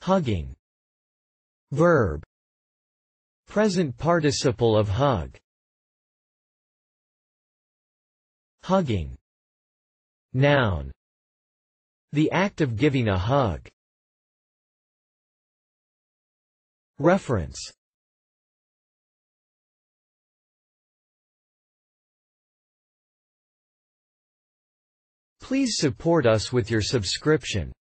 Hugging. Verb. Present participle of hug. Hugging. Noun. The act of giving a hug. Reference. Please support us with your subscription.